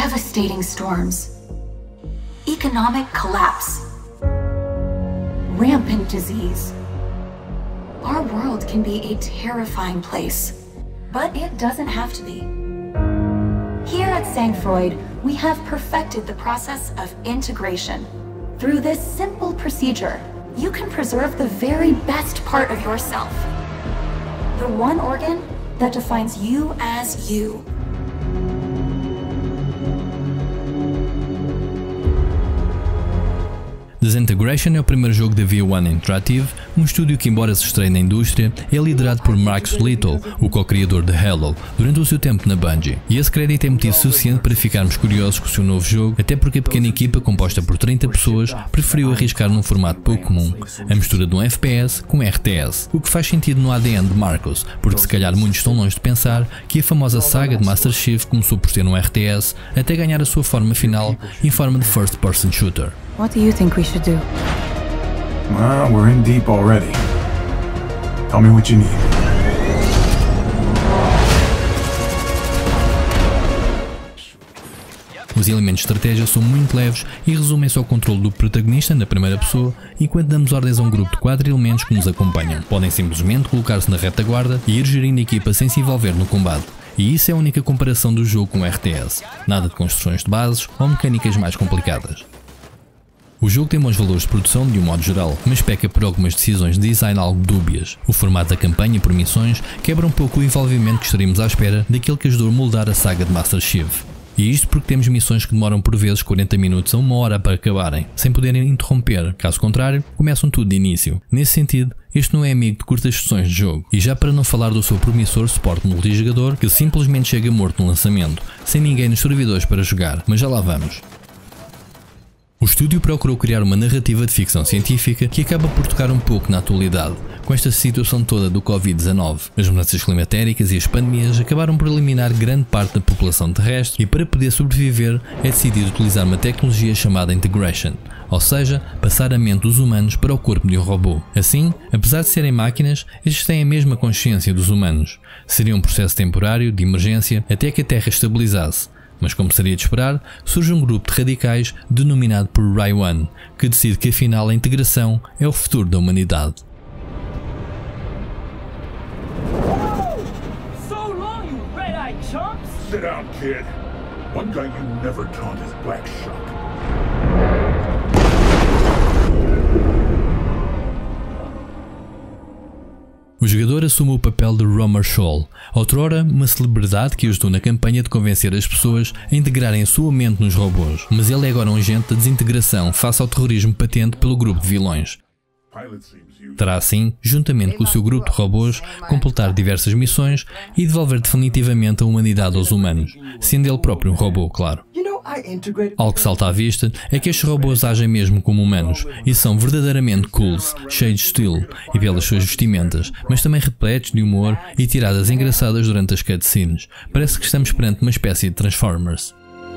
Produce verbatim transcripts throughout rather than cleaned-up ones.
devastating storms, economic collapse, rampant disease. Our world can be a terrifying place, but it doesn't have to be. Here at Sangfroid, we have perfected the process of integration. Through this simple procedure, you can preserve the very best part of yourself. The one organ that defines you as you. Disintegration é o primeiro jogo da V um Interactive, um estúdio que, embora se estreie na indústria, é liderado por Max Little, o co-criador de Halo, durante o seu tempo na Bungie. E esse crédito é motivo suficiente para ficarmos curiosos com o seu novo jogo, até porque a pequena equipa, composta por trinta pessoas, preferiu arriscar num formato pouco comum, a mistura de um F P S com R T S, o que faz sentido no A D N de Marcos, porque se calhar muitos estão longe de pensar que a famosa saga de Master Chief começou por ser um R T S até ganhar a sua forma final em forma de First Person Shooter. What do you think we should do? Well, we're in deep already. Tell me what you need. Os elementos de estratégia são muito leves e resumem-se ao controle do protagonista na primeira pessoa, enquanto damos ordens a um grupo de quatro elementos que nos acompanham. Podem simplesmente colocar-se na retaguarda e ir gerindo a equipa sem se envolver no combate. E isso é a única comparação do jogo com o R T S. Nada de construções de bases ou mecânicas mais complicadas. O jogo tem bons valores de produção de um modo geral, mas peca por algumas decisões de design algo dúbias. O formato da campanha por missões quebra um pouco o envolvimento que estaríamos à espera daquele que ajudou a moldar a saga de Master Chief. E isto porque temos missões que demoram por vezes quarenta minutos a uma hora para acabarem, sem poderem interromper, caso contrário, começam tudo de início. Nesse sentido, este não é amigo de curtas sessões de jogo. E já para não falar do seu promissor suporte multijogador, que simplesmente chega morto no lançamento, sem ninguém nos servidores para jogar, mas já lá vamos. O estúdio procurou criar uma narrativa de ficção científica que acaba por tocar um pouco na atualidade, com esta situação toda do Covid dezanove. As mudanças climatéricas e as pandemias acabaram por eliminar grande parte da população terrestre e para poder sobreviver é decidido utilizar uma tecnologia chamada Integration, ou seja, passar a mente dos humanos para o corpo de um robô. Assim, apesar de serem máquinas, estes têm a mesma consciência dos humanos. Seria um processo temporário, de emergência, até que a Terra estabilizasse. Mas como seria de esperar, surge um grupo de radicais denominado por Raiwan, que decide que afinal a integração é o futuro da humanidade. So long, you red-eyed chumps! Sit down, kid. One guy you never taught is Black Shuck. O jogador assume o papel de Romer Scholl, outrora uma celebridade que ajudou na campanha de convencer as pessoas a integrarem a sua mente nos robôs, mas ele é agora um agente da desintegração face ao terrorismo patente pelo grupo de vilões. Terá assim, juntamente com o seu grupo de robôs, completar diversas missões e devolver definitivamente a humanidade aos humanos, sendo ele próprio um robô, claro. Algo que salta à vista é que estes robôs agem mesmo como humanos e são verdadeiramente cools, cheios de estilo e pelas suas vestimentas, mas também repletos de humor e tiradas engraçadas durante as cutscenes. Parece que estamos perante uma espécie de Transformers.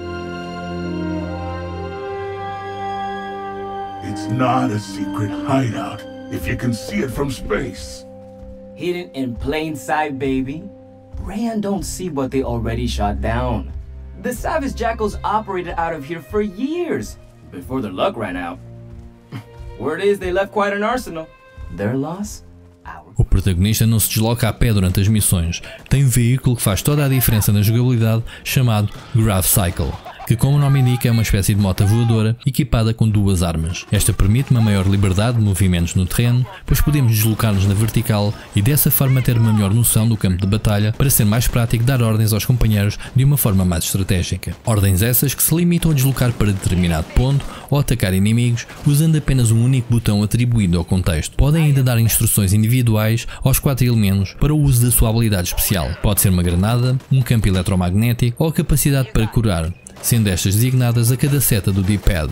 It's not a secret hideout if you can see it from space. Hidden in plain sight, baby. Rayan don't see what they already shot down. The Savage Jackals operated out of here for years, before their luck ran out. Word is they left quite an arsenal. Their loss? Ours. O protagonista não se desloca a pé durante as missões. Tem um veículo que faz toda a diferença na jogabilidade, chamado Gravcycle, que, como o nome indica, é uma espécie de moto voadora equipada com duas armas. Esta permite uma maior liberdade de movimentos no terreno, pois podemos deslocar-nos na vertical e dessa forma ter uma melhor noção do campo de batalha para ser mais prático dar ordens aos companheiros de uma forma mais estratégica. Ordens essas que se limitam a deslocar para determinado ponto ou atacar inimigos usando apenas um único botão atribuído ao contexto. Podem ainda dar instruções individuais aos quatro elementos para o uso da sua habilidade especial. Pode ser uma granada, um campo eletromagnético ou a capacidade para curar, sendo estas designadas a cada seta do D-pad.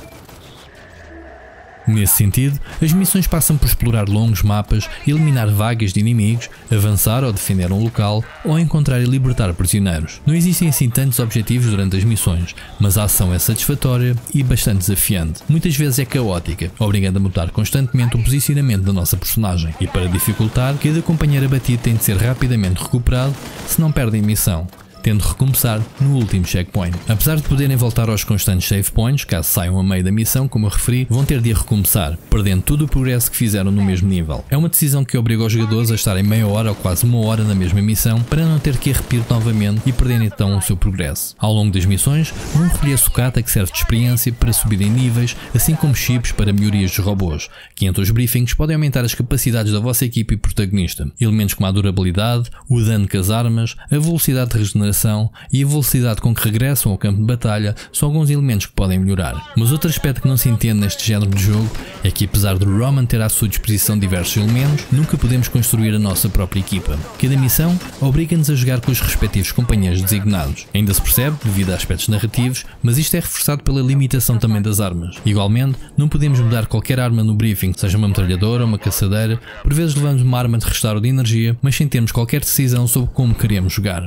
Nesse sentido, as missões passam por explorar longos mapas, eliminar vagas de inimigos, avançar ou defender um local, ou encontrar e libertar prisioneiros. Não existem assim tantos objetivos durante as missões, mas a ação é satisfatória e bastante desafiante. Muitas vezes é caótica, obrigando a mudar constantemente o posicionamento da nossa personagem, e para dificultar, cada companheiro abatido tem de ser rapidamente recuperado, se não perdem missão. tendo de recomeçar no último checkpoint. Apesar de poderem voltar aos constantes save points, caso saiam a meio da missão, como eu referi, vão ter de a recomeçar, perdendo todo o progresso que fizeram no mesmo nível. É uma decisão que obriga os jogadores a estarem meia hora ou quase uma hora na mesma missão, para não ter que a repetir novamente e perderem então o seu progresso. Ao longo das missões, vão recolher sucata que serve de experiência para subir em níveis, assim como chips para melhorias dos robôs, que entre os briefings podem aumentar as capacidades da vossa equipe e protagonista. Elementos como a durabilidade, o dano com as armas, a velocidade de regeneração e a velocidade com que regressam ao campo de batalha são alguns elementos que podem melhorar. Mas outro aspecto que não se entende neste género de jogo é que, apesar de Roman ter à sua disposição diversos elementos, nunca podemos construir a nossa própria equipa. Cada missão obriga-nos a jogar com os respectivos companheiros designados. Ainda se percebe devido a aspectos narrativos, mas isto é reforçado pela limitação também das armas. Igualmente, não podemos mudar qualquer arma no briefing, seja uma metralhadora ou uma caçadeira. Por vezes levamos uma arma de restauro de energia, mas sem termos qualquer decisão sobre como queremos jogar.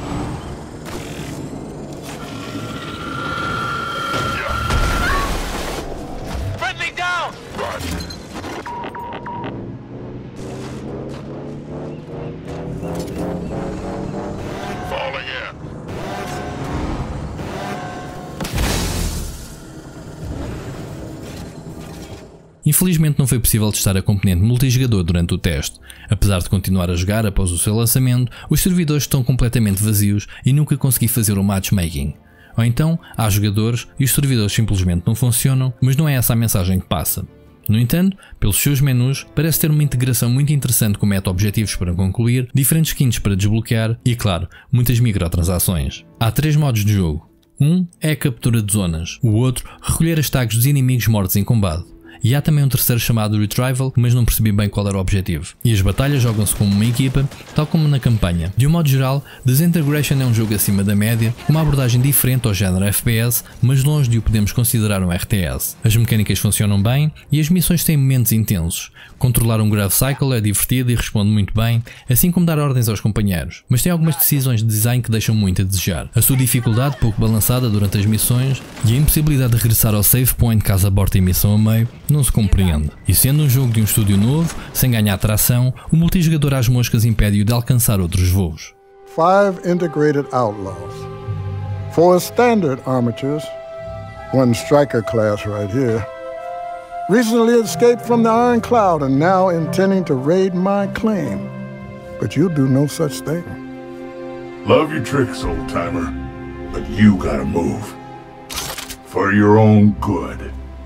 Infelizmente não foi possível testar a componente multijogador durante o teste. Apesar de continuar a jogar após o seu lançamento, os servidores estão completamente vazios e nunca consegui fazer o matchmaking. Ou então, há jogadores e os servidores simplesmente não funcionam, mas não é essa a mensagem que passa. No entanto, pelos seus menus, parece ter uma integração muito interessante com meta-objetivos para concluir, diferentes skins para desbloquear e, claro, muitas microtransações. Há três modos de jogo. Um é a captura de zonas, o outro, recolher as tags dos inimigos mortos em combate. E há também um terceiro chamado Retrieval, mas não percebi bem qual era o objetivo. E as batalhas jogam-se como uma equipa, tal como na campanha. De um modo geral, Disintegration é um jogo acima da média, com uma abordagem diferente ao género F P S, mas longe de o podermos considerar um R T S. As mecânicas funcionam bem e as missões têm momentos intensos. Controlar um Grave Cycle é divertido e responde muito bem, assim como dar ordens aos companheiros. Mas tem algumas decisões de design que deixam muito a desejar. A sua dificuldade pouco balançada durante as missões e a impossibilidade de regressar ao save point caso aborte a missão a meio não se compreende. E sendo um jogo de um estúdio novo, sem ganhar tração, o multijogador às moscas impede-o de alcançar outros voos. Five integrated outlaws. Four standard armatures. One striker class right here. Recently escaped from the Iron Cloud and now intending to raid my claim. But you'll do no such thing. Love your tricks, old-timer, but you gotta move. For your own good.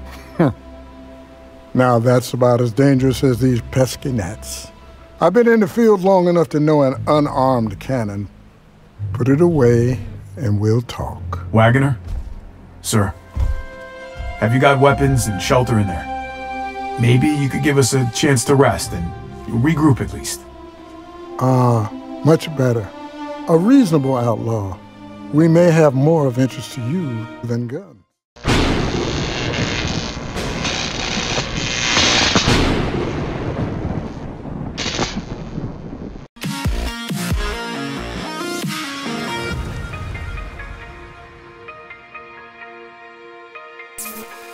Now that's about as dangerous as these pesky gnats. I've been in the field long enough to know an unarmed cannon. Put it away and we'll talk. Wagoner? Sir, have you got weapons and shelter in there? Maybe you could give us a chance to rest and regroup at least. Ah, much better. A reasonable outlaw. We may have more of interest to you than guns. Thank you.